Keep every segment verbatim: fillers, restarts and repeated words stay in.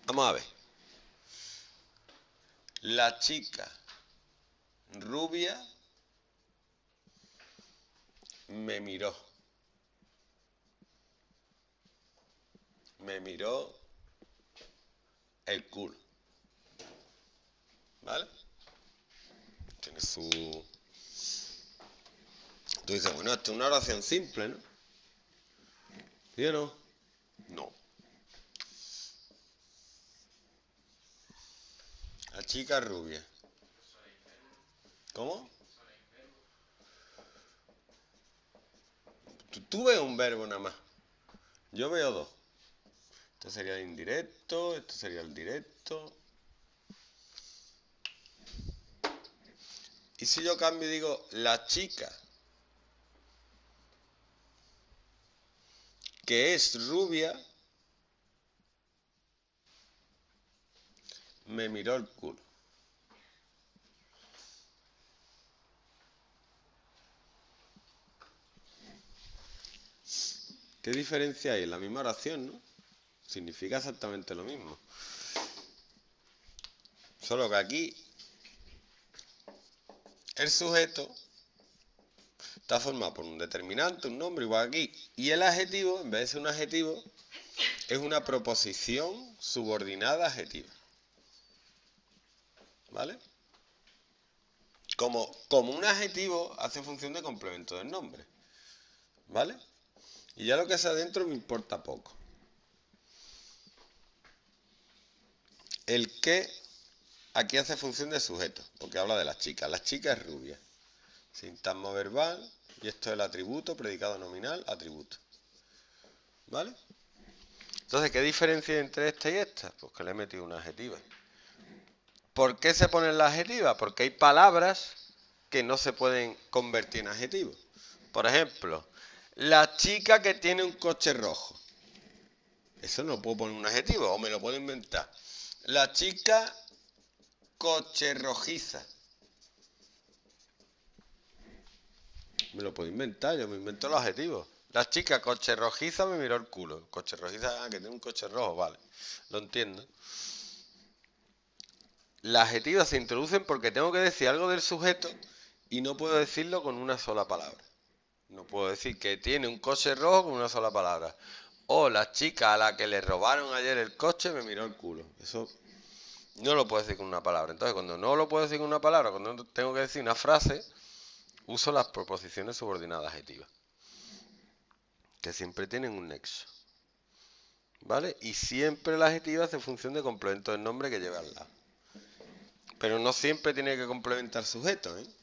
Vamos a ver. La chica rubia me miró. Me miró el culo. ¿Vale? Tiene su... Tú dices, bueno, esto es una oración simple, ¿no? ¿Sí o no? No. La chica rubia. ¿Cómo? Tú, tú ves un verbo nada más. Yo veo dos. Esto sería el indirecto, esto sería el directo. Y si yo cambio y digo, la chica que es rubia me miró el culo. ¿Qué diferencia hay? La misma oración, ¿no? Significa exactamente lo mismo. Solo que aquí el sujeto está formado por un determinante, un nombre, igual aquí. Y el adjetivo, en vez de ser un adjetivo, es una proposición subordinada adjetiva. ¿Vale? Como, como un adjetivo hace función de complemento del nombre. ¿Vale? Y ya lo que sea adentro me importa poco. El que aquí hace función de sujeto, porque habla de las chicas. La chica es rubia. Sintagma verbal, y esto es el atributo, predicado nominal, atributo. ¿Vale? Entonces, ¿qué diferencia hay entre esta y esta? Pues que le he metido una adjetiva. ¿Por qué se pone la adjetiva? Porque hay palabras que no se pueden convertir en adjetivos. Por ejemplo, la chica que tiene un coche rojo. Eso no puedo poner un adjetivo, o me lo puedo inventar. La chica coche rojiza. Me lo puedo inventar, yo me invento los adjetivos. La chica coche rojiza me miró el culo. Coche rojiza, ah, que tiene un coche rojo, vale. Lo entiendo. Las adjetivas se introducen porque tengo que decir algo del sujeto y no puedo decirlo con una sola palabra. No puedo decir que tiene un coche rojo con una sola palabra. O la chica a la que le robaron ayer el coche me miró el culo. Eso no lo puedo decir con una palabra. Entonces, cuando no lo puedo decir con una palabra, cuando tengo que decir una frase, uso las proposiciones subordinadas adjetivas, que siempre tienen un nexo. ¿Vale? Y siempre la adjetiva hace función de complemento del nombre que lleva al lado. Pero no siempre tiene que complementar sujeto, ¿eh?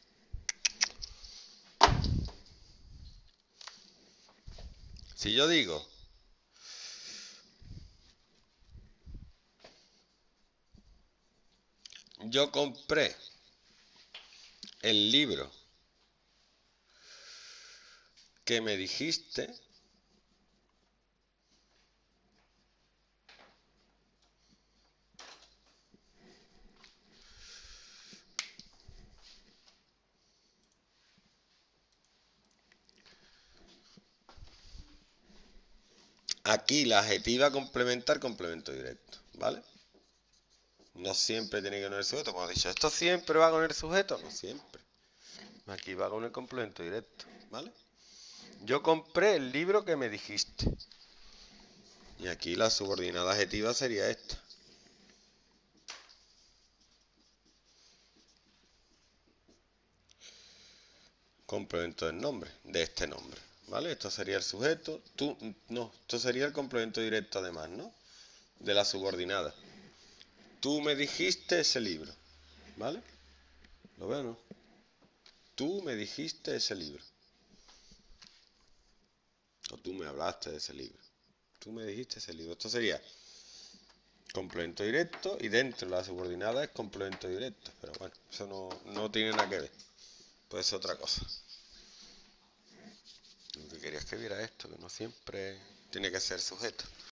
Si yo digo, yo compré el libro que me dijiste, aquí la adjetiva complementar complemento directo, ¿vale? No siempre tiene que con el sujeto, como he dicho, ¿esto siempre va con el sujeto? No siempre. Aquí va con el complemento directo, ¿vale? Yo compré el libro que me dijiste. Y aquí la subordinada adjetiva sería esta. Complemento del nombre, de este nombre, ¿vale? Esto sería el sujeto, tú, no, esto sería el complemento directo además, ¿no? De la subordinada. Tú me dijiste ese libro, ¿vale? ¿Lo veo o no? Tú me dijiste ese libro. O tú me hablaste de ese libro. Tú me dijiste ese libro. Esto sería complemento directo y dentro de la subordinada es complemento directo. Pero bueno, eso no, no tiene nada que ver. Puede ser otra cosa. Lo que quería es que viera esto, que no siempre tiene que ser sujeto.